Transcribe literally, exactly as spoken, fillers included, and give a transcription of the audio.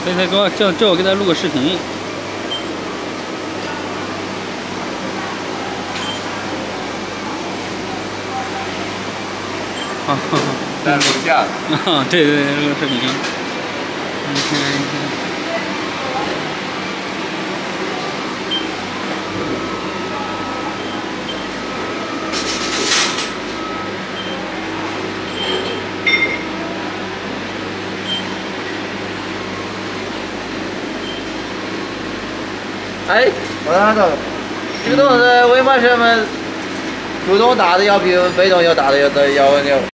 所以他给我叫叫我给他录个视频。啊， 在录像。 啊，对对对，录个视频。你看，你看。 哎，我看到了，这个东西为嘛是么主动打的要比被动要打的要要要要